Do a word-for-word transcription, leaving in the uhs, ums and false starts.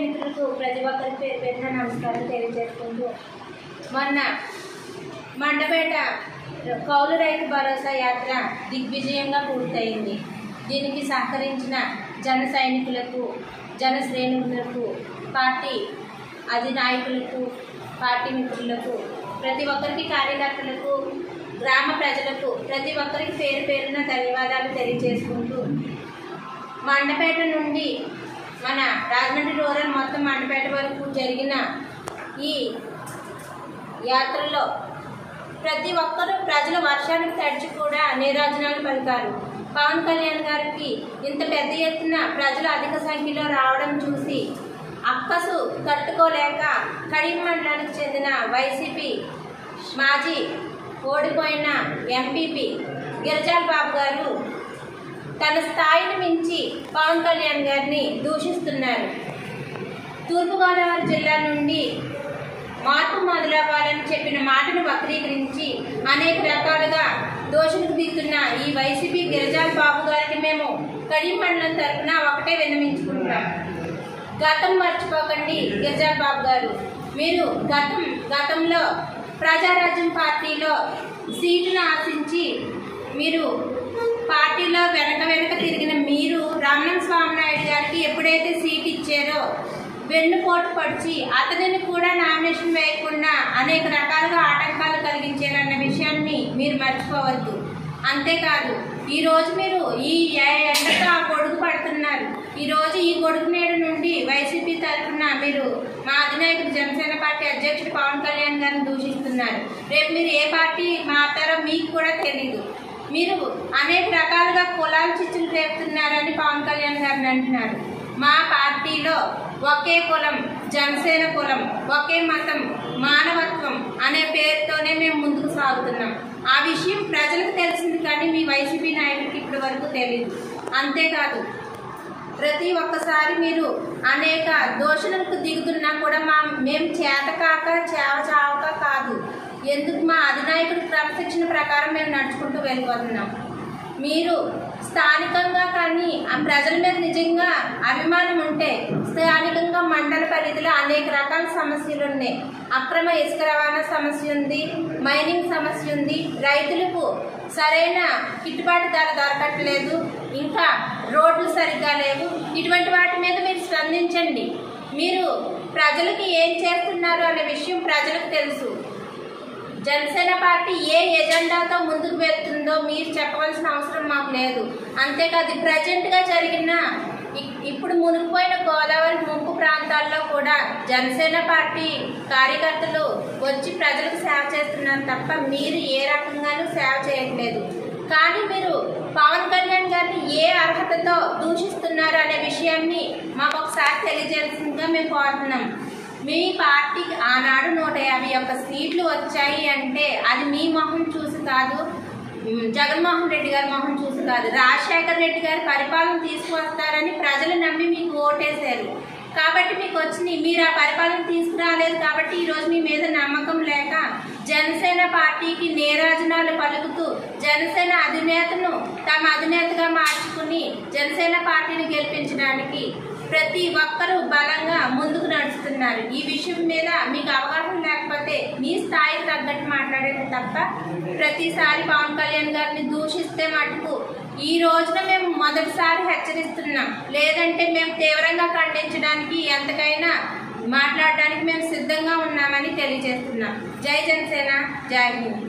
మిత్రులకు ప్రతి ఒక్కరికి పేరు పేరున నమస్కారం తెలియజేసుకుంటూ మొన్న మండపేట కౌలు రైతు భరోసా యాత్ర దిగ్విజయంగా పూర్తయింది. దీనికి సహకరించిన జన సైనికులకు, జన శ్రేణులకు, పార్టీ అధినాయకులకు, పార్టీ మిత్రులకు, ప్రతి ఒక్కరికి కార్యకర్తలకు, గ్రామ ప్రజలకు ప్రతి ఒక్కరికి పేరు పేరున ధన్యవాదాలు తెలియజేసుకుంటూ మండపేట నుండి మన రాజమండ్రి రూరల్ మొత్తం మండపేట వరకు జరిగిన ఈ యాత్రలో ప్రతి ఒక్కరూ ప్రజల వర్షానికి తడిచి కూడా నీరాజనాలు పలికారు. పవన్ కళ్యాణ్ గారికి ఇంత పెద్ద ఎత్తున ప్రజలు అధిక సంఖ్యలో రావడం చూసి అక్కసు తట్టుకోలేక కడియం మండలానికి చెందిన వైసీపీ మాజీ ఓడిపోయిన ఎంపీపీ గిరిజాల బాబు గారు తన స్థాయిని మించి పవన్ కళ్యాణ్ గారిని దూషిస్తున్నారు. తూర్పుగోదావరి జిల్లా నుండి మార్పు మొదలవ్వాలని చెప్పిన మాటను వక్రీకరించి అనేక రకాలుగా దోషులకు దిగుతున్న ఈ వైసీపీ గిరిజాల బాబు గారిని మేము కడియం మండలం తరఫున ఒకటే విన్నవించుకుంటాం. గతం మర్చిపోకండి గిరిజాల బాబు గారు. మీరు గతం గతంలో ప్రజారాజ్యం పార్టీలో సీటును ఆశించి మీరు పార్టీలో వెనక వెనక తిరిగిన మీరు రామనం స్వామినాయుడు గారికి ఎప్పుడైతే సీట్ ఇచ్చారో వెన్నుపోటు పడిచి అతనిని కూడా నామినేషన్ వేయకుండా అనేక రకాలుగా ఆటంకాలు కలిగించారన్న విషయాన్ని మీరు మర్చిపోవద్దు. అంతేకాదు ఈరోజు మీరు ఈ ఎండతో ఆ గొడుగు పడుతున్నారు. ఈరోజు ఈ గొడుగు నేడు నుండి వైసీపీ తరఫున మీరు మా అధినాయకుడు జనసేన పార్టీ అధ్యక్షుడు పవన్ కళ్యాణ్ గారిని దూషిస్తున్నారు. రేపు మీరు ఏ పార్టీ మారుతారో మీకు కూడా తెలీదు. మీరు అనేక రకాలుగా కులాల చిచ్చులు రేపుతున్నారని పవన్ కళ్యాణ్ గారిని అంటున్నారు. మా పార్టీలో ఒకే కులం, జనసేన కులం, ఒకే మతం, మానవత్వం అనే పేరుతోనే మేము ముందుకు సాగుతున్నాం. ఆ విషయం ప్రజలకు తెలిసింది కానీ మీ వైసీపీ నాయకుడికి ఇప్పటి వరకు తెలియదు. అంతేకాదు ప్రతి ఒక్కసారి మీరు అనేక దోషణలకు దిగుతున్నా కూడా మా మేము చేతకాక చేవ చావక కాదు, ఎందుకు మా అధినాయకుడి క్రమశిక్షణ ప్రకారం మేము నడుచుకుంటూ వెళ్ళిపోతున్నాం. మీరు స్థానికంగా కానీ ఆ ప్రజల మీద నిజంగా అభిమానం ఉంటే స్థానికంగా మండల పరిధిలో అనేక రకాల సమస్యలు ఉన్నాయి. అక్రమ ఇసుక రవాణా సమస్య ఉంది, మైనింగ్ సమస్య ఉంది, రైతులకు సరైన గిట్టుబాటు ధర దొరకట్లేదు, ఇంకా రోడ్లు సరిగ్గా లేవు. ఇటువంటి వాటి మీద మీరు స్పందించండి. మీరు ప్రజలకి ఏం చేస్తున్నారు అనే విషయం ప్రజలకు తెలుసు. జనసేన పార్టీ ఏ ఎజెండాతో ముందుకు వెళ్తుందో మీరు చెప్పవలసిన అవసరం మాకు లేదు. అంతేకాదు ప్రజెంట్గా జరిగిన ఇప్పుడు మునిగిపోయిన గోదావరి ముంపు ప్రాంతాల్లో కూడా జనసేన పార్టీ కార్యకర్తలు వచ్చి ప్రజలకు సేవ చేస్తున్నారు తప్ప మీరు ఏ రకంగానూ సేవ చేయట్లేదు. కానీ మీరు పవన్ కళ్యాణ్ గారిని ఏ అర్హతతో దూషిస్తున్నారు అనే విషయాన్ని మాకు ఒకసారి తెలియజేయాల్సిందిగా మేము కోరుతున్నాం. మీ పార్టీకి ఆనాడు నూట యాభై ఒక్క సీట్లు వచ్చాయి అంటే అది మీ మొహం చూసి కాదు, జగన్మోహన్ రెడ్డి గారి మొహం చూసి కాదు, రాజశేఖర్ రెడ్డి గారి పరిపాలన తీసుకువస్తారని ప్రజలు నమ్మి మీకు ఓటేశారు. కాబట్టి మీకు వచ్చినాయి. మీరు ఆ పరిపాలన తీసుకురాలేదు కాబట్టి ఈరోజు మీ మీద నమ్మకం లేక జనసేన పార్టీకి నీరాజనాలు పలుకుతూ జనసేన అధినేతను తమ అధినేతగా మార్చుకుని జనసేన పార్టీని గెలిపించడానికి ప్రతి ఒక్కరూ బలంగా ముందుకు నడుస్తున్నారు. ఈ విషయం మీద మీకు అవగాహన లేకపోతే మీ స్థాయికి తగ్గట్టు మాట్లాడేది తప్ప ప్రతిసారి పవన్ కళ్యాణ్ గారిని దూషిస్తే మటుకు ఈ రోజున మేము మొదటిసారి హెచ్చరిస్తున్నాం. లేదంటే మేము తీవ్రంగా ఖండించడానికి ఎంతకైనా మాట్లాడడానికి మేము సిద్ధంగా ఉన్నామని తెలియజేస్తున్నాం. జై జనసేన, జై హింద్.